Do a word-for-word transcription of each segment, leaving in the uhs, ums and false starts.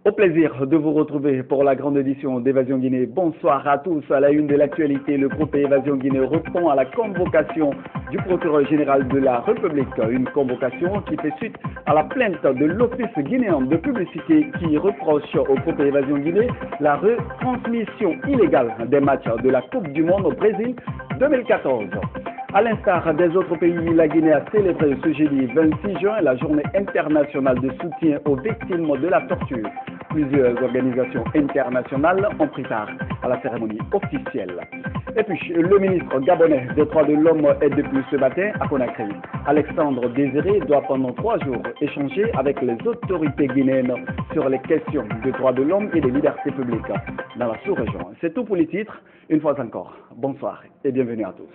Au plaisir de vous retrouver pour la grande édition d'Évasion Guinée. Bonsoir à tous. À la une de l'actualité, le groupe Évasion Guinée répond à la convocation du procureur général de la République. Une convocation qui fait suite à la plainte de l'Office guinéen de publicité qui reproche au groupe Évasion Guinée la retransmission illégale des matchs de la Coupe du Monde au Brésil deux mille quatorze. À l'instar des autres pays, la Guinée a célébré ce jeudi vingt-six juin la journée internationale de soutien aux victimes de la torture. Plusieurs organisations internationales ont pris part à la cérémonie officielle. Et puis, le ministre gabonais des droits de l'homme est depuis ce matin à Conakry. Alexandre Désiré doit pendant trois jours échanger avec les autorités guinéennes sur les questions des droits de l'homme et des libertés publiques dans la sous-région. C'est tout pour les titres. Une fois encore, bonsoir et bienvenue à tous.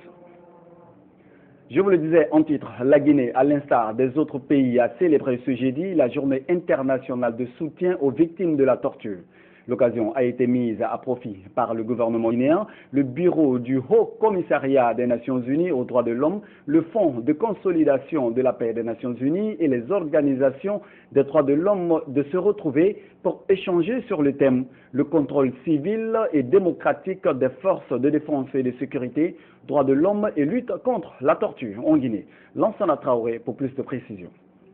Je vous le disais en titre, la Guinée, à l'instar des autres pays, a célébré ce jeudi la journée internationale de soutien aux victimes de la torture. L'occasion a été mise à profit par le gouvernement guinéen, le bureau du Haut Commissariat des Nations Unies aux droits de l'homme, le Fonds de consolidation de la paix des Nations Unies et les organisations des droits de l'homme de se retrouver pour échanger sur le thème le contrôle civil et démocratique des forces de défense et de sécurité, droits de l'homme et lutte contre la torture en Guinée. Lansana Traoré pour plus de précisions.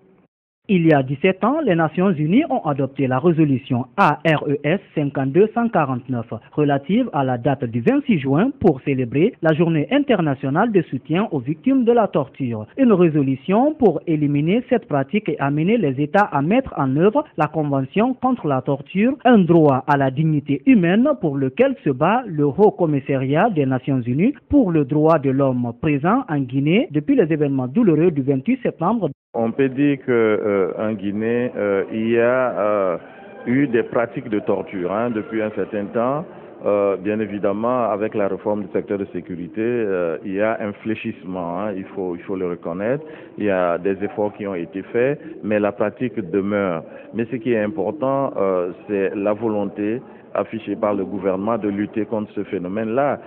Il y a dix-sept ans, les Nations Unies ont adopté la résolution A R E S cinquante-deux cent quarante-neuf relative à la date du vingt-six juin pour célébrer la journée internationale de soutien aux victimes de la torture. Une résolution pour éliminer cette pratique et amener les États à mettre en œuvre la Convention contre la torture, un droit à la dignité humaine pour lequel se bat le Haut Commissariat des Nations Unies pour le droit de l'homme présent en Guinée depuis les événements douloureux du vingt-huit septembre. On peut dire qu'en euh, Guinée, euh, il y a euh, eu des pratiques de torture hein, depuis un certain temps. Euh, bien évidemment, avec la réforme du secteur de sécurité, euh, il y a un fléchissement, hein, il faut, il faut le reconnaître. Il y a des efforts qui ont été faits, mais la pratique demeure. Mais ce qui est important, euh, c'est la volonté affichée par le gouvernement de lutter contre ce phénomène-là.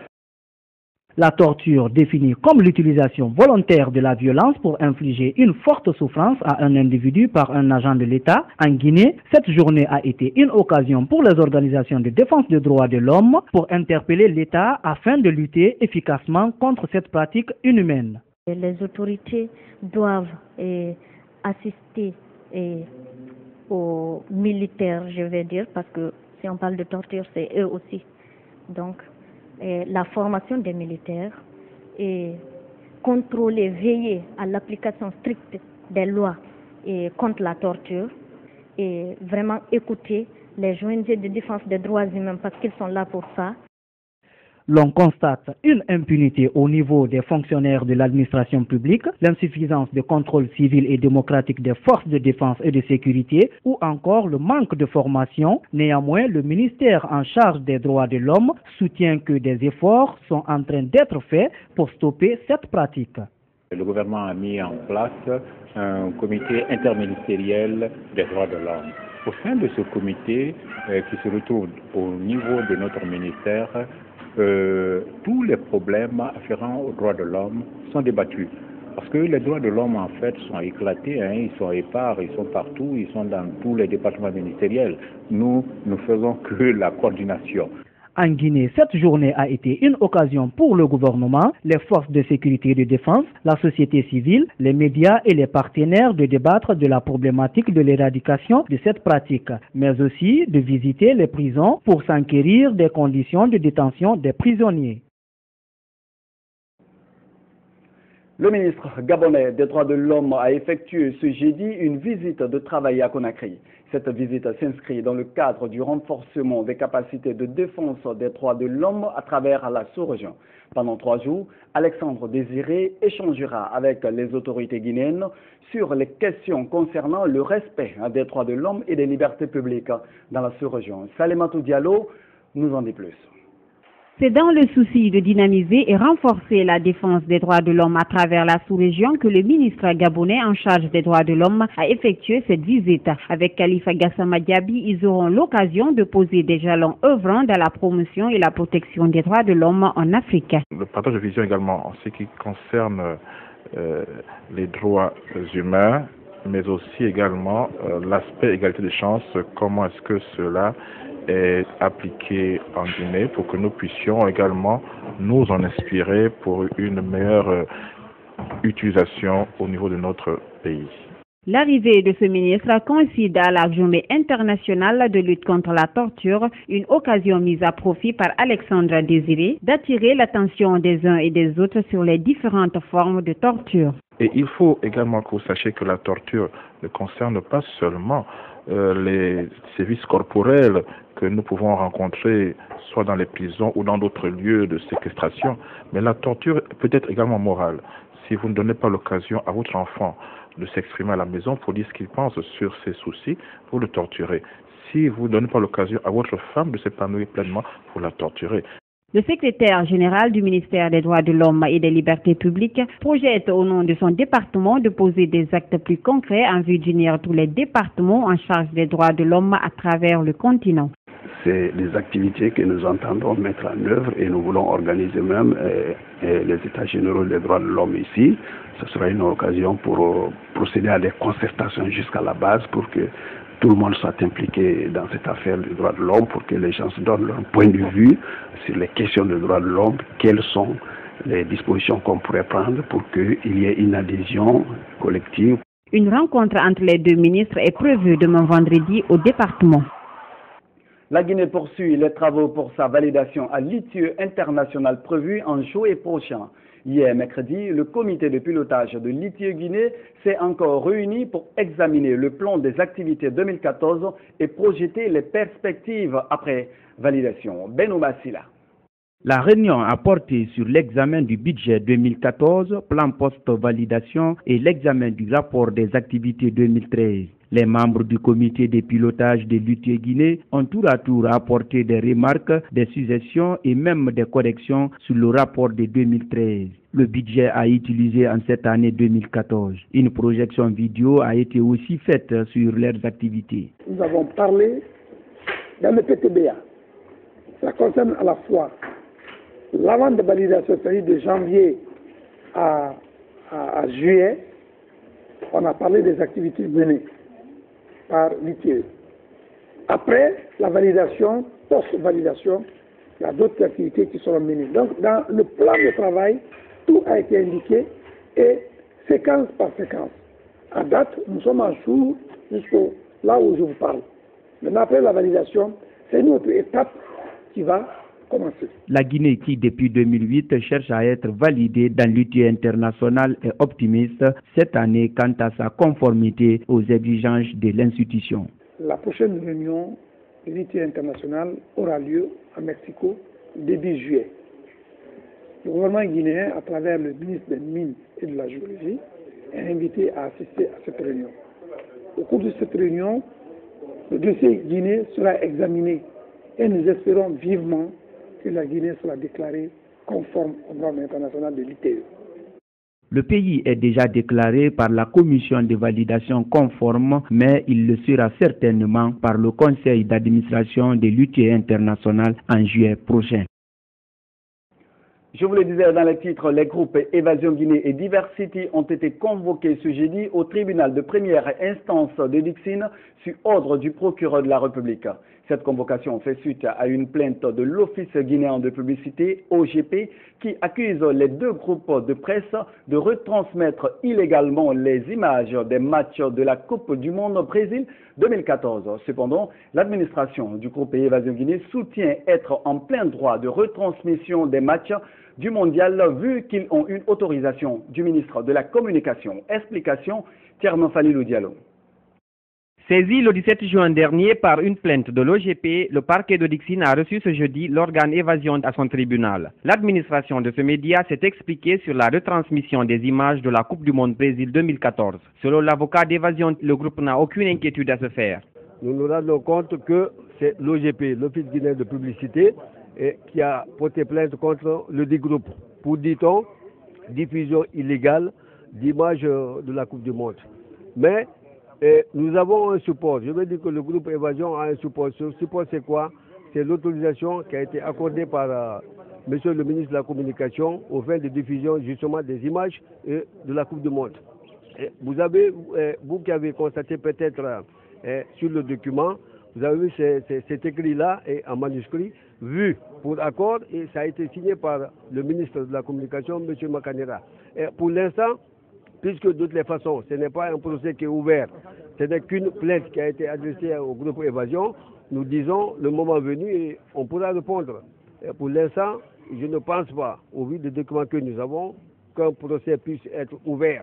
La torture définie comme l'utilisation volontaire de la violence pour infliger une forte souffrance à un individu par un agent de l'État. En Guinée, cette journée a été une occasion pour les organisations de défense des droits de l'homme pour interpeller l'État afin de lutter efficacement contre cette pratique inhumaine. Les autorités doivent eh, assister eh, aux militaires, je vais dire, parce que si on parle de torture, c'est eux aussi. Donc, Et la formation des militaires et contrôler, veiller à l'application stricte des lois et contre la torture et vraiment écouter les O N G de défense des droits humains parce qu'ils sont là pour ça. L'on constate une impunité au niveau des fonctionnaires de l'administration publique, l'insuffisance de contrôle civil et démocratique des forces de défense et de sécurité ou encore le manque de formation. Néanmoins, le ministère en charge des droits de l'homme soutient que des efforts sont en train d'être faits pour stopper cette pratique. Le gouvernement a mis en place un comité interministériel des droits de l'homme. Au sein de ce comité, euh, qui se retrouve au niveau de notre ministère, Euh, tous les problèmes afférents aux droits de l'homme sont débattus. Parce que les droits de l'homme, en fait, sont éclatés, hein, ils sont épars, ils sont partout, ils sont dans tous les départements ministériels. Nous, nous faisons que la coordination. En Guinée, cette journée a été une occasion pour le gouvernement, les forces de sécurité et de défense, la société civile, les médias et les partenaires de débattre de la problématique de l'éradication de cette pratique, mais aussi de visiter les prisons pour s'enquérir des conditions de détention des prisonniers. Le ministre gabonais des droits de l'homme a effectué ce jeudi une visite de travail à Conakry. Cette visite s'inscrit dans le cadre du renforcement des capacités de défense des droits de l'homme à travers la sous-région. Pendant trois jours, Alexandre Désiré échangera avec les autorités guinéennes sur les questions concernant le respect des droits de l'homme et des libertés publiques dans la sous-région. Salematou Diallo nous en dit plus. C'est dans le souci de dynamiser et renforcer la défense des droits de l'homme à travers la sous-région que le ministre gabonais en charge des droits de l'homme a effectué cette visite. Avec Khalifa Gassama Diaby, ils auront l'occasion de poser des jalons œuvrant dans la promotion et la protection des droits de l'homme en Afrique. Le partage de vision également en ce qui concerne euh, les droits humains mais aussi également euh, l'aspect égalité des chances, comment est-ce que cela est appliqué en Guinée pour que nous puissions également nous en inspirer pour une meilleure euh, utilisation au niveau de notre pays. L'arrivée de ce ministre coïncide à la journée internationale de lutte contre la torture, une occasion mise à profit par Alexandra Désiré d'attirer l'attention des uns et des autres sur les différentes formes de torture. Et il faut également que vous sachiez que la torture ne concerne pas seulement euh, les sévices corporels que nous pouvons rencontrer soit dans les prisons ou dans d'autres lieux de séquestration, mais la torture peut être également morale. Si vous ne donnez pas l'occasion à votre enfant de s'exprimer à la maison pour dire ce qu'il pense sur ses soucis, vous le torturez. Si vous ne donnez pas l'occasion à votre femme de s'épanouir pleinement, vous la torturez. Le secrétaire général du ministère des Droits de l'Homme et des Libertés publiques projette au nom de son département de poser des actes plus concrets en vue d'unir tous les départements en charge des droits de l'homme à travers le continent. C'est des activités que nous entendons mettre en œuvre et nous voulons organiser même euh, euh, les États généraux des droits de l'homme ici. Ce sera une occasion pour euh, procéder à des concertations jusqu'à la base pour que tout le monde soit impliqué dans cette affaire des droits de l'homme, pour que les gens se donnent leur point de vue sur les questions des droits de l'homme, quelles sont les dispositions qu'on pourrait prendre pour qu'il y ait une adhésion collective. Une rencontre entre les deux ministres est prévue demain vendredi au département. La Guinée poursuit les travaux pour sa validation à l'I T I E international prévu en juillet prochain. Hier, mercredi, le comité de pilotage de l'I T I E Guinée s'est encore réuni pour examiner le plan des activités deux mille quatorze et projeter les perspectives après validation. Beno Massila. La réunion a porté sur l'examen du budget deux mille quatorze, plan post-validation et l'examen du rapport des activités deux mille treize. Les membres du comité de pilotage de l'I T I E Guinée ont tour à tour apporté des remarques, des suggestions et même des corrections sur le rapport de deux mille treize. Le budget a utilisé en cette année deux mille quatorze. Une projection vidéo a été aussi faite sur leurs activités. Nous avons parlé dans le P T B A. Ça concerne à la fois l'avant de validation, c'est-à-dire de janvier à, à, à juillet. On a parlé des activités menées par l'I T I E. Après la validation, post-validation, il y a d'autres activités qui seront menées. Donc, dans le plan de travail, tout a été indiqué et séquence par séquence. À date, nous sommes en cours jusqu'au là où je vous parle. Maintenant, après la validation, c'est une autre étape qui va commencer. La Guinée, qui depuis deux mille huit cherche à être validée dans l'I T I E international, est optimiste cette année quant à sa conformité aux exigences de l'institution. La prochaine réunion de l'I T I E international aura lieu à Mexico début juillet. Le gouvernement guinéen, à travers le ministre des Mines et de la Géologie, est invité à assister à cette réunion. Au cours de cette réunion, le dossier guinéen sera examiné et nous espérons vivement que la Guinée sera déclarée conforme aux normes internationales de l'I T I E. Le pays est déjà déclaré par la commission de validation conforme, mais il le sera certainement par le conseil d'administration de l'I T I E international en juillet prochain. Je vous le disais dans le titre, les groupes Évasion Guinée et Diversity ont été convoqués ce jeudi au tribunal de première instance de Dixine sur ordre du procureur de la République. Cette convocation fait suite à une plainte de l'Office guinéen de publicité, O G P, qui accuse les deux groupes de presse de retransmettre illégalement les images des matchs de la Coupe du Monde Brésil deux mille quatorze. Cependant, l'administration du groupe Évasion Guinée soutient être en plein droit de retransmission des matchs du mondial vu qu'ils ont une autorisation du ministre de la Communication. Explication, Tierno Falilou Diallo. Saisi le dix-sept juin dernier par une plainte de l'O G P, le parquet de Dixine a reçu ce jeudi l'organe Évasion à son tribunal. L'administration de ce média s'est expliquée sur la retransmission des images de la Coupe du Monde Brésil deux mille quatorze. Selon l'avocat d'Évasion, le groupe n'a aucune inquiétude à se faire. Nous nous rendons compte que c'est l'O G P, l'Office guinéen de publicité, et qui a porté plainte contre le dit groupe pour, dit-on, diffusion illégale d'images de la Coupe du Monde. Mais et nous avons un support. Je veux dire que le groupe Évasion a un support. Ce support, c'est quoi? C'est l'autorisation qui a été accordée par euh, Monsieur le ministre de la Communication aux fins de diffusion justement des images et de la Coupe du Monde. Vous avez, vous qui avez constaté peut-être sur le document, vous avez vu cet écrit-là en manuscrit, vu pour accord, et ça a été signé par le ministre de la Communication, M. Makanera. Et pour l'instant, puisque de toutes les façons, ce n'est pas un procès qui est ouvert, ce n'est qu'une plainte qui a été adressée au groupe Évasion, nous disons le moment venu et on pourra répondre. Et pour l'instant, je ne pense pas, au vu des documents que nous avons, qu'un procès puisse être ouvert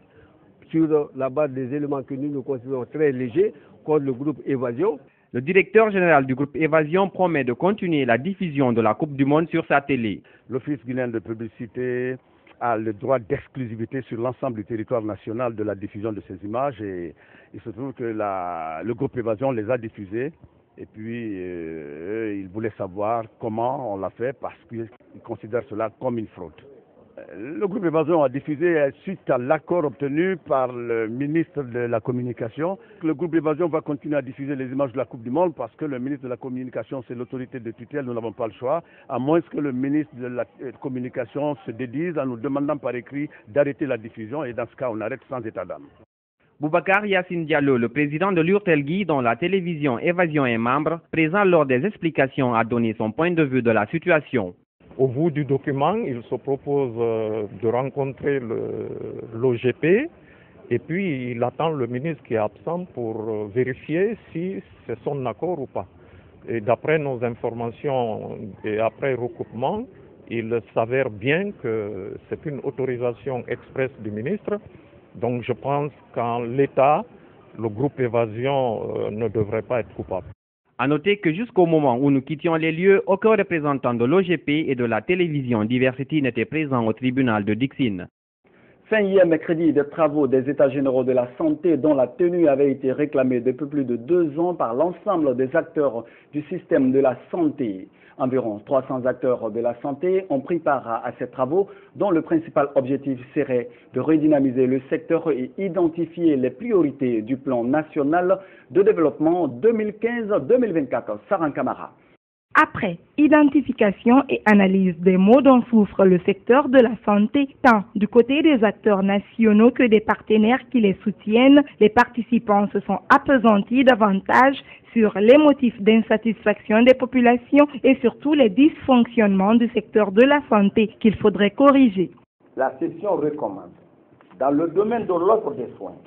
sur la base des éléments que nous nous considérons très légers contre le groupe Évasion. Le directeur général du groupe Évasion promet de continuer la diffusion de la Coupe du Monde sur sa télé. L'Office guinéen de publicité a le droit d'exclusivité sur l'ensemble du territoire national de la diffusion de ces images et il se trouve que la, le groupe Évasion les a diffusées et puis euh, ils voulaient savoir comment on l'a fait parce qu'ils considèrent cela comme une fraude. Le groupe Évasion a diffusé suite à l'accord obtenu par le ministre de la Communication. Le groupe Évasion va continuer à diffuser les images de la Coupe du Monde parce que le ministre de la Communication, c'est l'autorité de tutelle, nous n'avons pas le choix, à moins que le ministre de la Communication se dédise en nous demandant par écrit d'arrêter la diffusion et dans ce cas, on arrête sans état d'âme. Boubacar Yassine Diallo, le président de l'Urtelgui, dont la télévision Évasion est membre, présent lors des explications, a donné son point de vue de la situation. Au bout du document, il se propose de rencontrer l'O G P et puis il attend le ministre qui est absent pour vérifier si c'est son accord ou pas. Et d'après nos informations et après recoupement, il s'avère bien que c'est une autorisation expresse du ministre. Donc je pense qu'en l'état, le groupe Évasion ne devrait pas être coupable. À noter que jusqu'au moment où nous quittions les lieux, aucun représentant de l'O G P et de la télévision Diversity n'était présent au tribunal de Dixine. Fin hier mercredi, des travaux des États généraux de la santé dont la tenue avait été réclamée depuis plus de deux ans par l'ensemble des acteurs du système de la santé. Environ trois cents acteurs de la santé ont pris part à, à ces travaux dont le principal objectif serait de redynamiser le secteur et identifier les priorités du plan national de développement deux mille quinze deux mille vingt-quatre. Saran Kamara. Après identification et analyse des maux dont souffre le secteur de la santé, tant du côté des acteurs nationaux que des partenaires qui les soutiennent, les participants se sont appesantis davantage sur les motifs d'insatisfaction des populations et surtout les dysfonctionnements du secteur de la santé qu'il faudrait corriger. La session recommande, dans le domaine de l'offre des soins,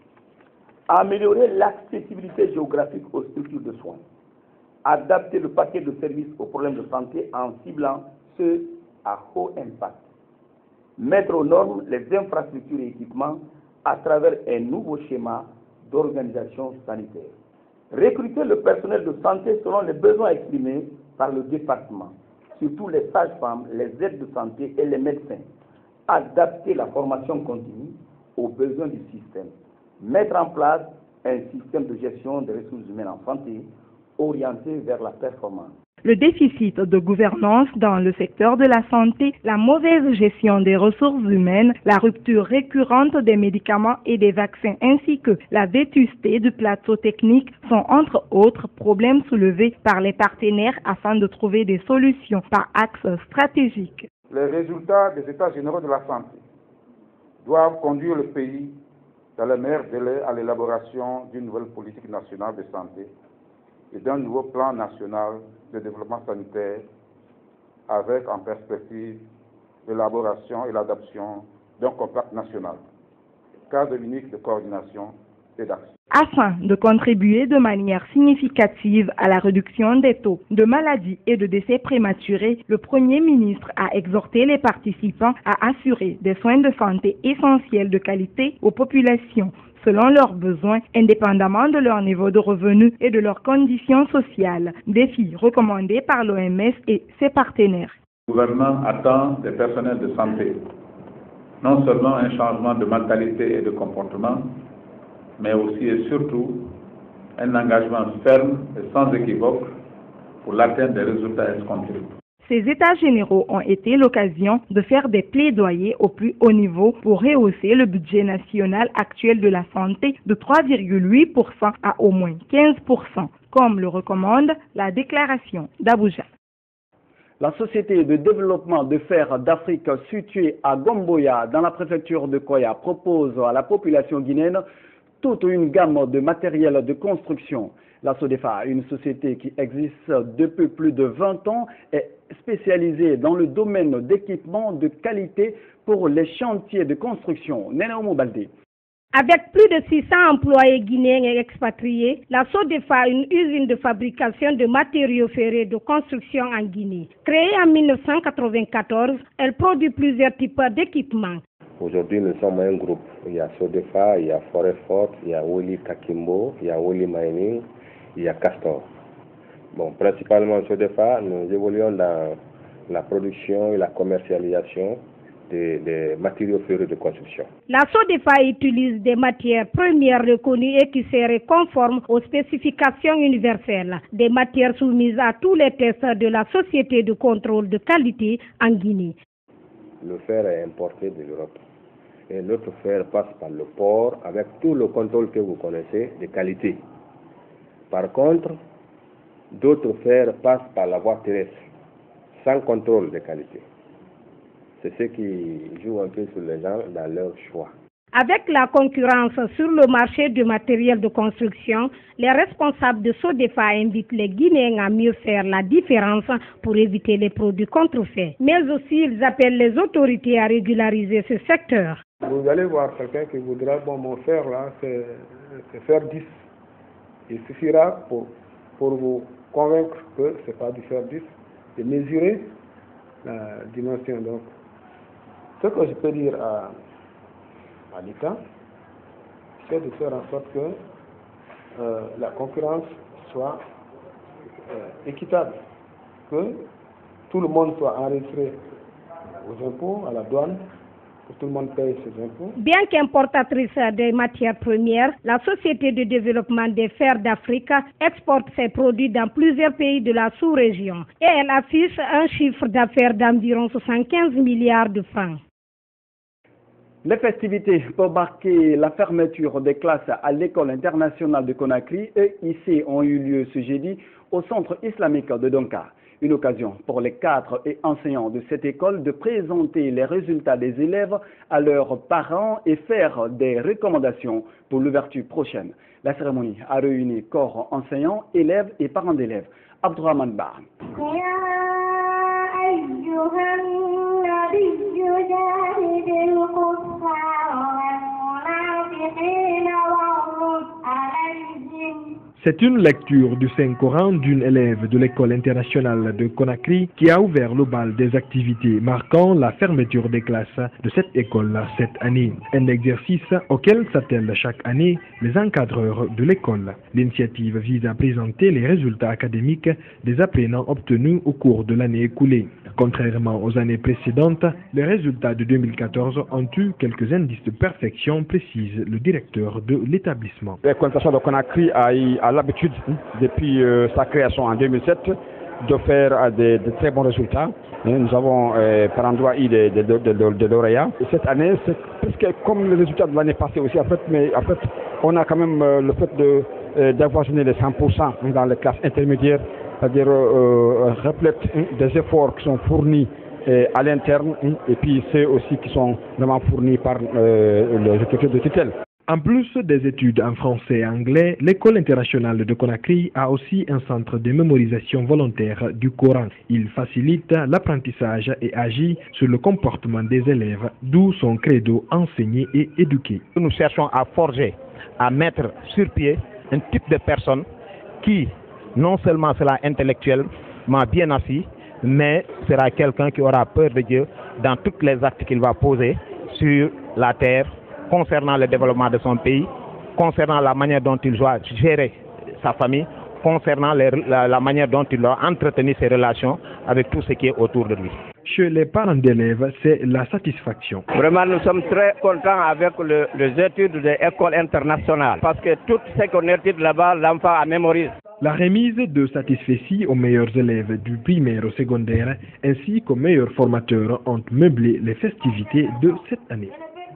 améliorer l'accessibilité géographique aux structures de soins, adapter le paquet de services aux problèmes de santé en ciblant ceux à haut impact, mettre aux normes les infrastructures et équipements à travers un nouveau schéma d'organisation sanitaire, recruter le personnel de santé selon les besoins exprimés par le département, surtout les sages-femmes, les aides de santé et les médecins, adapter la formation continue aux besoins du système, mettre en place un système de gestion des ressources humaines en santé orienté vers la performance. Le déficit de gouvernance dans le secteur de la santé, la mauvaise gestion des ressources humaines, la rupture récurrente des médicaments et des vaccins ainsi que la vétusté du plateau technique sont entre autres problèmes soulevés par les partenaires afin de trouver des solutions par axe stratégique. Les résultats des États généraux de la santé doivent conduire le pays dans les meilleurs délais à l'élaboration d'une nouvelle politique nationale de santé et d'un nouveau plan national de développement sanitaire avec en perspective l'élaboration et l'adoption d'un compact national, cadre unique de coordination et d'action. Afin de contribuer de manière significative à la réduction des taux de maladies et de décès prématurés, le Premier ministre a exhorté les participants à assurer des soins de santé essentiels de qualité aux populations selon leurs besoins, indépendamment de leur niveau de revenu et de leurs conditions sociales, défi recommandé par l'O M S et ses partenaires. Le gouvernement attend des personnels de santé non seulement un changement de mentalité et de comportement, mais aussi et surtout un engagement ferme et sans équivoque pour l'atteinte des résultats escomptés. Ces États généraux ont été l'occasion de faire des plaidoyers au plus haut niveau pour rehausser le budget national actuel de la santé de trois virgule huit pour cent à au moins quinze pour cent, comme le recommande la déclaration d'Abuja. La société de développement de fer d'Afrique située à Gomboya, dans la préfecture de Koya, propose à la population guinéenne toute une gamme de matériel de construction. La SODEFA, une société qui existe depuis plus de vingt ans, est spécialisée dans le domaine d'équipement de qualité pour les chantiers de construction. Nena Moubaldi. Avec plus de six cents employés guinéens et expatriés, la SODEFA, une usine de fabrication de matériaux ferrés de construction en Guinée. Créée en mille neuf cent quatre-vingt-quatorze, elle produit plusieurs types d'équipements. Aujourd'hui, nous sommes un groupe. Il y a SODEFA, il y a Forêt Forte, il y a Woli Kakimbo, il y a Woli Mining, il y a Castor. Bon, principalement SODEFA, nous évoluons dans la production et la commercialisation Des, des matériaux ferrés de construction. La SODEFA utilise des matières premières reconnues et qui seraient conformes aux spécifications universelles, des matières soumises à tous les tests de la Société de contrôle de qualité en Guinée. Le fer est importé de l'Europe et notre fer passe par le port avec tout le contrôle que vous connaissez de qualité. Par contre, d'autres fers passent par la voie terrestre sans contrôle de qualité. C'est ce qui joue un peu sur les gens dans leur choix. Avec la concurrence sur le marché du matériel de construction, les responsables de SODEFA invitent les Guinéens à mieux faire la différence pour éviter les produits contrefaits. Mais aussi, ils appellent les autorités à régulariser ce secteur. Vous allez voir quelqu'un qui voudra, bon, mon fer là, c'est fer dix. Il suffira pour, pour vous convaincre que ce n'est pas du fer dix, de mesurer la dimension. Donc, ce que je peux dire à, à l'État, c'est de faire en sorte que euh, la concurrence soit euh, équitable, que tout le monde soit enregistré aux impôts, à la douane, que tout le monde paye ses impôts. Bien qu'importatrice des matières premières, la Société de développement des fers d'Afrique exporte ses produits dans plusieurs pays de la sous-région et elle affiche un chiffre d'affaires d'environ soixante-quinze milliards de francs. Les festivités pour marquer la fermeture des classes à l'école internationale de Conakry et ici ont eu lieu ce jeudi au centre islamique de Donka. Une occasion pour les cadres et enseignants de cette école de présenter les résultats des élèves à leurs parents et faire des recommandations pour l'ouverture prochaine. La cérémonie a réuni corps enseignants, élèves et parents d'élèves. Abdourahmane Ba. C'est une lecture du Saint-Coran d'une élève de l'école internationale de Conakry qui a ouvert le bal des activités marquant la fermeture des classes de cette école cette année. Un exercice auquel s'attellent chaque année les encadreurs de l'école. L'initiative vise à présenter les résultats académiques des apprenants obtenus au cours de l'année écoulée. Contrairement aux années précédentes, les résultats de deux mille quatorze ont eu quelques indices de perfection, précise le directeur de l'établissement. L'école internationale de Conakry a eu a l'habitude, depuis euh, sa création en deux mille sept, de faire euh, de, de très bons résultats. Et nous avons euh, par endroit eu des de, de, de, de, de lauréats. Et cette année, c'est presque comme les résultats de l'année passée aussi. En fait, mais en fait, on a quand même euh, le fait de euh, d'avoisiner les cent pour cent dans les classes intermédiaires, c'est-à-dire euh, reflète hein, des efforts qui sont fournis euh, à l'interne hein, et puis ceux aussi qui sont vraiment fournis par euh, les autorités de tutelle. En plus des études en français et anglais, l'école internationale de Conakry a aussi un centre de mémorisation volontaire du Coran. Il facilite l'apprentissage et agit sur le comportement des élèves, d'où son credo enseigner et éduquer. Nous cherchons à forger, à mettre sur pied un type de personne qui, non seulement sera intellectuellement bien assis, mais sera quelqu'un qui aura peur de Dieu dans tous les actes qu'il va poser sur la terre, concernant le développement de son pays, concernant la manière dont il doit gérer sa famille, concernant les, la, la manière dont il doit entretenir ses relations avec tout ce qui est autour de lui. Chez les parents d'élèves, c'est la satisfaction. Vraiment, nous sommes très contents avec le, les études de l'école internationale parce que tout ce qu'on étudie là-bas, l'enfant a mémorisé. La remise de satisfecit aux meilleurs élèves du primaire au secondaire ainsi qu'aux meilleurs formateurs ont meublé les festivités de cette année.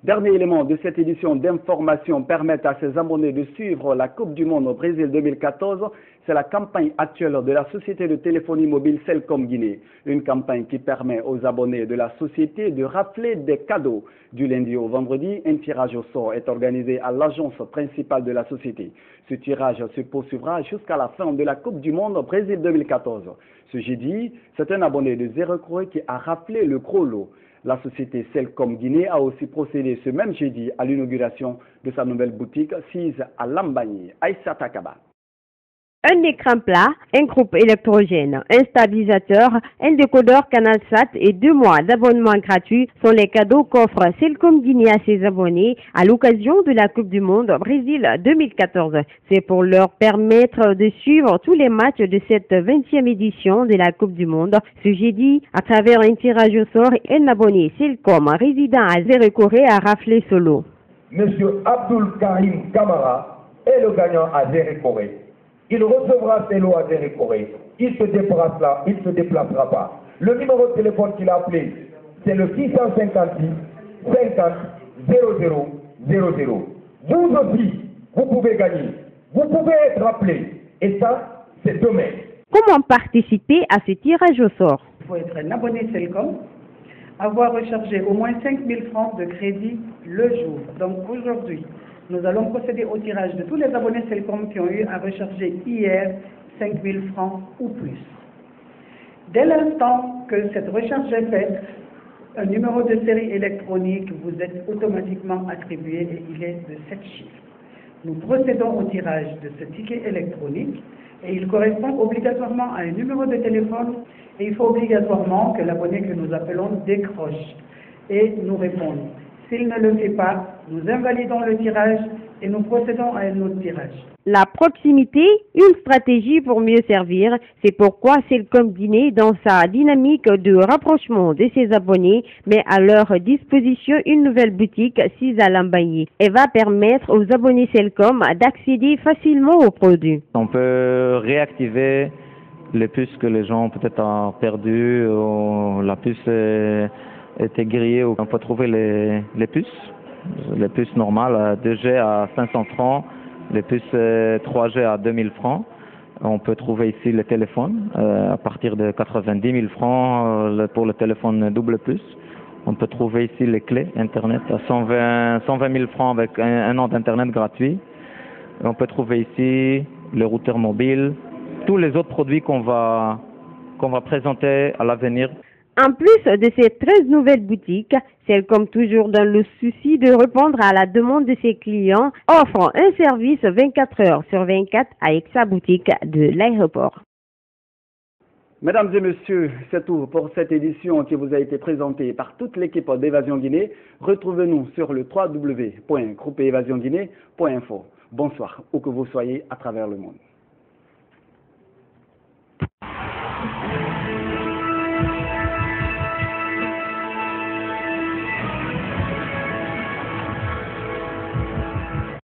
Dernier élément de cette édition d'information permettent à ses abonnés de suivre la Coupe du Monde au Brésil deux mille quatorze. C'est la campagne actuelle de la société de téléphonie mobile Celcom Guinée. Une campagne qui permet aux abonnés de la société de rafler des cadeaux. Du lundi au vendredi, un tirage au sort est organisé à l'agence principale de la société. Ce tirage se poursuivra jusqu'à la fin de la Coupe du Monde au Brésil deux mille quatorze. Ce jeudi, c'est un abonné de Zéro Corée qui a raflé le gros lot. La société Celcom Guinée a aussi procédé ce même jeudi à l'inauguration de sa nouvelle boutique sise à Lambagne, Aïssa Takaba. Un écran plat, un groupe électrogène, un stabilisateur, un décodeur CanalSat et deux mois d'abonnement gratuit sont les cadeaux qu'offre Celcom Guinée à ses abonnés à l'occasion de la Coupe du Monde Brésil deux mille quatorze. C'est pour leur permettre de suivre tous les matchs de cette vingtième édition de la Coupe du Monde. Ce jeudi, à travers un tirage au sort, un abonné Celcom résident à Zéro Corée a raflé ce lot. Monsieur Abdul Karim Kamara est le gagnant à Zéro Corée. Il recevra ses lots à Zéro Corée. Il se déplace là, il ne se déplacera pas. Le numéro de téléphone qu'il a appelé, c'est le six cent cinquante-six cinquante zéro zéro zéro zéro. Vous aussi, vous pouvez gagner. Vous pouvez être appelé. Et ça, c'est demain. Comment participer à ce tirage au sort? Il faut être un abonné Celcom, avoir rechargé au moins cinq mille francs de crédit le jour. Donc aujourd'hui, nous allons procéder au tirage de tous les abonnés Celcom qui ont eu à recharger hier cinq mille francs ou plus. Dès l'instant que cette recharge est faite, un numéro de série électronique vous est automatiquement attribué et il est de sept chiffres. Nous procédons au tirage de ce ticket électronique et il correspond obligatoirement à un numéro de téléphone et il faut obligatoirement que l'abonné que nous appelons décroche et nous réponde. S'il ne le fait pas, nous invalidons le tirage et nous procédons à un autre tirage. La proximité, une stratégie pour mieux servir. C'est pourquoi Celcom Guinée, dans sa dynamique de rapprochement de ses abonnés, met à leur disposition une nouvelle boutique sise à Lambagne. Elle va permettre aux abonnés Celcom d'accéder facilement aux produits. On peut réactiver les puces que les gens peut-être ont perdues, ou la puce est était grillé. On peut trouver les, les puces, les puces normales, deux G à cinq cents francs, les puces trois G à deux mille francs. On peut trouver ici les téléphones euh, à partir de quatre-vingt-dix mille francs euh, pour le téléphone double puce. On peut trouver ici les clés Internet à cent vingt mille francs avec un, un an d'Internet gratuit. On peut trouver ici les routeurs mobiles, tous les autres produits qu'on va, qu'on va présenter à l'avenir. En plus de ces treize nouvelles boutiques, Celcom, toujours dans le souci de répondre à la demande de ses clients, offre un service vingt-quatre heures sur vingt-quatre avec sa boutique de l'aéroport. Mesdames et messieurs, c'est tout pour cette édition qui vous a été présentée par toute l'équipe d'Évasion Guinée. Retrouvez-nous sur le w w w point groupe évasion guinée point info. Bonsoir, où que vous soyez à travers le monde.